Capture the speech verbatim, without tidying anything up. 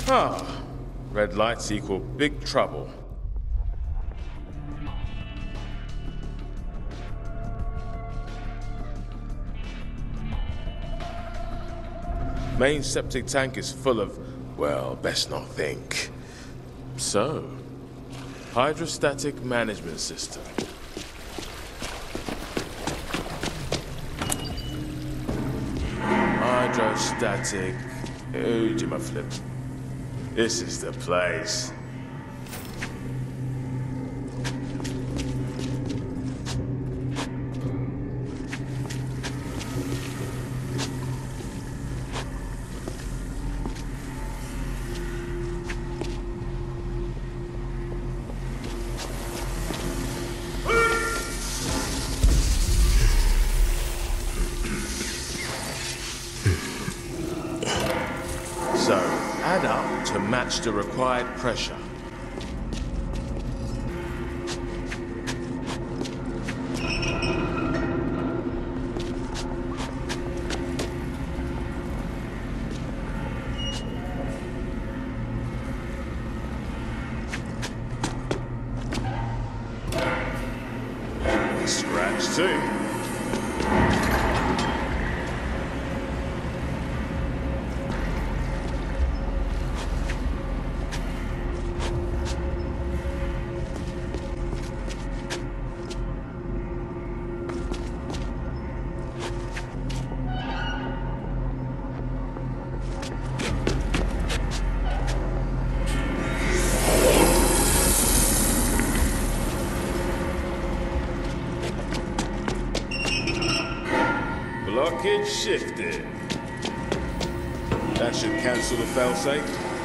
Ah, red lights equal big trouble. Main septic tank is full of, well, best not think. So, hydrostatic management system. Hydrostatic... Oh, do my flip. This is the place. So, add up to match the required pressure. Scratch too. Blockage shifted. That should cancel the failsafe.